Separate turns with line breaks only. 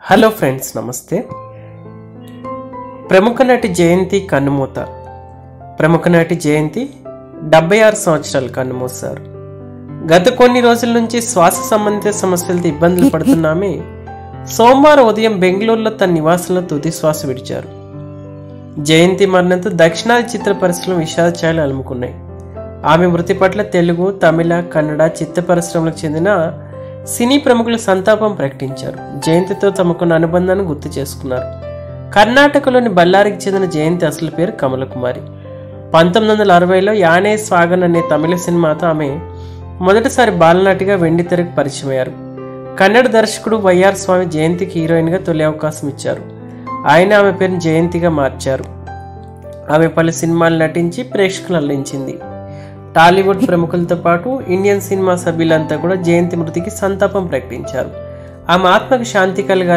Hello friends, నమస్తే. ప్రముఖ నటి జయంతి కన్నుమూత. ప్రముఖ నటి జయంతి 76 సంవత్సరాలు కన్నుమూశారు. గత కొన్ని రోజుల నుంచి శ్వాస సంబంధిత సమస్యలతో ఇబ్బందులు పడుతున్నామే సోమవారం ఉదయం బెంగళూరులో తన నివాసంలో తుది శ్వాస విడిచారు. జయంతి మరణంతో దక్షిణాది చిత్ర పరిశ్రమలు విషాద ఛాయలు అలుముకున్నాయి. ఆమె మృతి పట్ల తెలుగు, తమిళ, కన్నడ చిత్ర పరిశ్రమలకు చెందిన సినీ ప్రముఖులు సంతాపం ప్రకటించారు. జయంతితో తమకున్న అనుబంధాన్ని గుర్తు చేసుకున్నారు. కర్ణాటకలోని బళ్ళారికి చెందిన జయంతి అసలు పేరు కమలకుమారి. 1960లో యానే స్వాగన్ అనే తమిళ సినిమాతో ఆమె మొదటిసారి బాలనటిగా వెండితెరకు పరిచయమయ్యారు. కన్నడ దర్శకుడు వైఆర్ స్వామి జయంతికి హీరోయిన్గా తొలి అవకాశం ఇచ్చారు. ఆయన ఆమె పేరును జయంతిగా మార్చారు. ఆమె పలు సినిమాలు నటించి ప్రేక్షకులు అల్లించింది. టాలీవుడ్ ప్రముఖులతో పాటు ఇండియన్ సినిమా సభ్యులంతా కూడా జయంతి మృతికి సంతాపం ప్రకటించారు. ఆమె ఆత్మకు శాంతి కలగాలి.